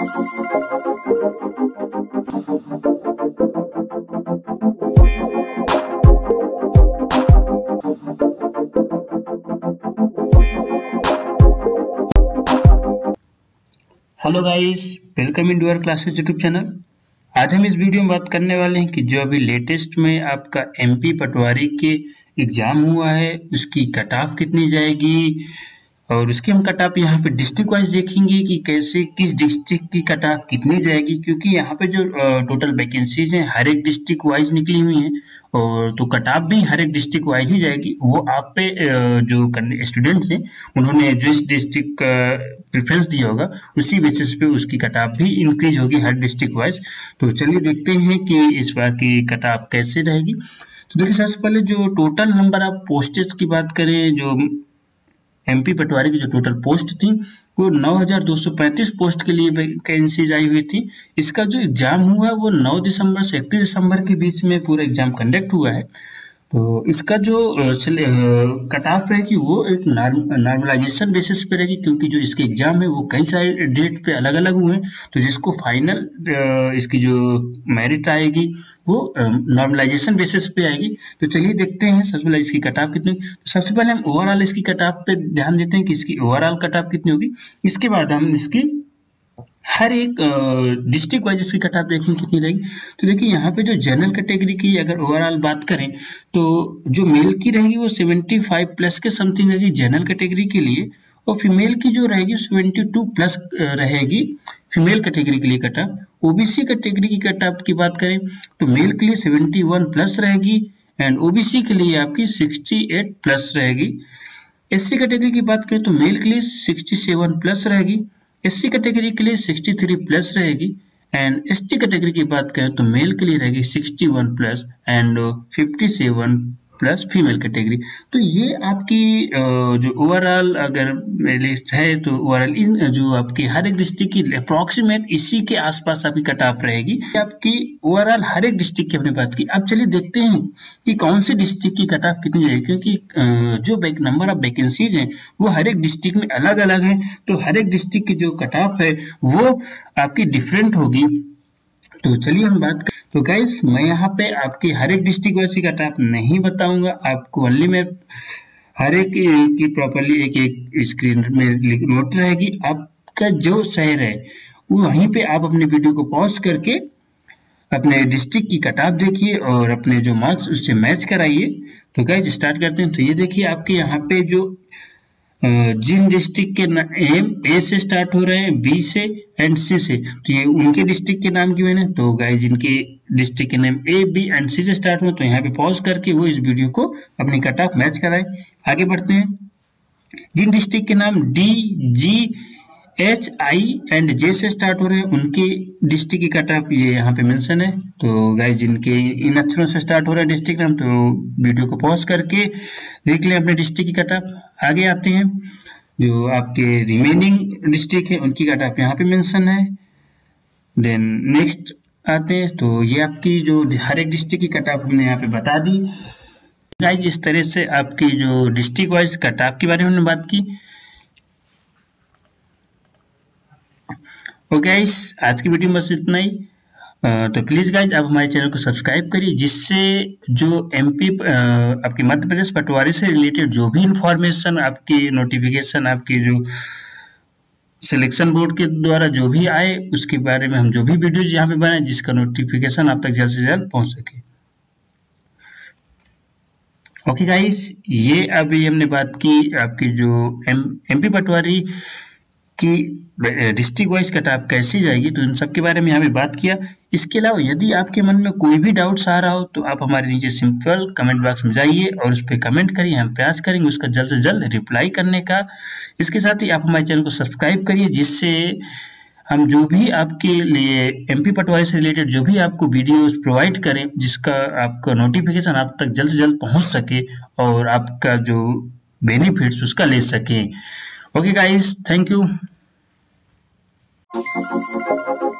Hello guys, welcome in your classes YouTube channel. आज हम इस वीडियो में बात करने वाले हैं कि जो अभी लेटेस्ट में आपका एमपी पटवारी के एग्जाम हुआ है उसकी कट ऑफ कितनी जाएगी, और उसकी हम कट ऑफ यहाँ पे डिस्ट्रिक्ट वाइज देखेंगे कि कैसे किस डिस्ट्रिक्ट की कट ऑफ कितनी जाएगी, क्योंकि यहाँ पे जो टोटल वैकेंसीज हैं हर एक डिस्ट्रिक्ट वाइज निकली हुई हैं, और तो कट ऑफ भी हर एक डिस्ट्रिक्ट वाइज ही जाएगी। वो आप पे जो स्टूडेंट्स हैं उन्होंने जिस डिस्ट्रिक्ट का प्रेफरेंस दिया होगा उसी बेसिस पे उसकी कट ऑफ भी इंक्रीज होगी हर डिस्ट्रिक्ट वाइज। तो चलिए देखते हैं कि इस बार की कट ऑफ कैसे रहेगी। तो देखिए, सबसे पहले जो टोटल नंबर ऑफ पोस्टेज की बात करें, जो एमपी पटवारी की जो टोटल पोस्ट थी वो 9235 पोस्ट के लिए वैकेंसीज आई हुई थी। इसका जो एग्जाम हुआ वो 9 दिसंबर से 31 दिसंबर के बीच में पूरा एग्जाम कंडक्ट हुआ है। तो इसका जो कट ऑफ रहेगी वो एक नॉर्मलाइजेशन बेसिस पे रहेगी, क्योंकि जो इसके एग्जाम है वो कई सारे डेट पे अलग अलग हुए हैं। तो जिसको फाइनल इसकी जो मेरिट आएगी वो नॉर्मलाइजेशन बेसिस पे आएगी। तो चलिए देखते हैं सबसे पहले इसकी कट ऑफ कितनी। तो सबसे पहले हम ओवरऑल इसकी कट ऑफ पे ध्यान देते हैं कि इसकी ओवरऑल कट ऑफ कितनी होगी। इसके बाद हम इसकी हर एक डिस्ट्रिक्ट वाइज इसकी कट ऑफ देखेंगे कितनी रहेगी। तो देखिए, यहाँ पे जो जनरल कैटेगरी की अगर ओवरऑल बात करें तो जो मेल की रहेगी वो 75 प्लस के समथिंग रहेगी जनरल कैटेगरी के लिए, और फीमेल की जो रहेगी 72 प्लस रहेगी फीमेल कैटेगरी के लिए कट ऑफ। ओबीसी कैटेगरी की कट ऑफ की बात करें तो मेल के लिए 71 प्लस रहेगी एंड ओबीसी के लिए आपकी 68 प्लस रहेगी। एससी कैटेगरी की बात करें तो मेल के लिए 67 प्लस रहेगी, एससी कैटेगरी के लिए 63 प्लस रहेगी एंड एसटी कैटेगरी की बात करें तो मेल के लिए रहेगी 61 plus and 57 plus female category. तो ये आपकी जो ओवरऑल अगर लिस्ट है तो ओवरऑल इन जो आपकी हर एक डिस्ट्रिक्ट की अप्रोक्सीमेट इसी के आसपास आपकी कट ऑफ रहेगी। आपकी ओवरऑल हर एक डिस्ट्रिक्ट की हमने बात की। अब चलिए देखते हैं कि कौन सी डिस्ट्रिक्ट की कट ऑफ कितनी जाएगी, क्योंकि जो नंबर ऑफ वैकेंसीज हैं वो हर एक डिस्ट्रिक्ट में अलग अलग है। तो हर एक डिस्ट्रिक्ट की जो कट ऑफ है वो आपकी डिफरेंट होगी। तो चलिए हम बात करें। तो गाइस, मैं यहाँ पे आपकी हर एक डिस्ट्रिक्ट वाइज की कट ऑफ नहीं बताऊंगा, आपको ओनली मैं हर एक की प्रॉपर्ली एक एक स्क्रीन में नोट रहेगी। आपका जो शहर है वहीं पे आप अपने वीडियो को पॉज करके अपने डिस्ट्रिक्ट की कट ऑफ देखिए और अपने जो मार्क्स उससे मैच कराइए। तो गाइस स्टार्ट करते हैं। तो ये देखिए, आपके यहाँ पे जो जिन डिस्ट्रिक्ट के नेम ए से स्टार्ट हो रहे हैं, बी से एंड सी से, तो ये उनके डिस्ट्रिक्ट के नाम की मैंने। तो गाइस इनके डिस्ट्रिक्ट के name A B and C से स्टार्ट हो, तो यहाँ पे पॉज करके वो इस वीडियो को अपनी कट ऑफ मैच कराएं। आगे बढ़ते हैं। जिन डिस्ट्रिक्ट के नाम D G H I and J से स्टार्ट हो रहे हैं उनके डिस्ट्रिक्ट की कट ऑफ ये यहाँ पे मेंशन है। तो गाइस जिनके इन अक्षरों से स्टार्ट हो रहा है डिस्ट्रिक्ट नाम, तो वीडियो को पॉज करके देख लें अपने डिस्ट्रिक्ट की कट ऑफ। आगे आते हैं, जो आपके रिमेनिंग डिस्ट्रिक्ट है उनकी कट ऑफ यहाँ पे मेंशन है। देन नेक्स्ट आते हैं, तो ये आपकी जो हर एक डिस्ट्रिक्ट की कट ऑफ हमने यहाँ पे बता दी। गाइस इस तरह से आपकी जो डिस्ट्रिक्ट वाइज कट ऑफ के बारे में हमने बात की। ओके गाइस, आज की वीडियो में बस इतना ही। तो प्लीज गाइज आप हमारे चैनल को सब्सक्राइब करिए, जिससे जो एमपी आपके मध्य प्रदेश पटवारी से रिलेटेड जो भी इंफॉर्मेशन आपकी नोटिफिकेशन आपकी जो सिलेक्शन बोर्ड के द्वारा जो भी आए उसके बारे में हम जो भी वीडियोज यहाँ पे बनाए जिसका नोटिफिकेशन आप तक जल्द से जल्द पहुंच सके। ओके गाइस, ये अभी हमने बात की आपकी जो एमपी पटवारी कि डिस्ट्रिक्ट वाइज कट ऑफ कैसी जाएगी, तो इन सब के बारे में यहाँ पे बात किया। इसके अलावा यदि आपके मन में कोई भी डाउट्स आ रहा हो तो आप हमारे नीचे सिंपल कमेंट बॉक्स में जाइए और उस पर कमेंट करिए, हम प्रयास करेंगे उसका जल्द से जल्द रिप्लाई करने का। इसके साथ ही आप हमारे चैनल को सब्सक्राइब करिए, जिससे हम जो भी आपके लिए एमपी पटवारी से रिलेटेड जो भी आपको वीडियोस प्रोवाइड करें जिसका आपका नोटिफिकेशन आप तक जल्द से जल्द पहुँच सके और आपका जो बेनिफिट्स उसका ले सके। Okay guys, thank you.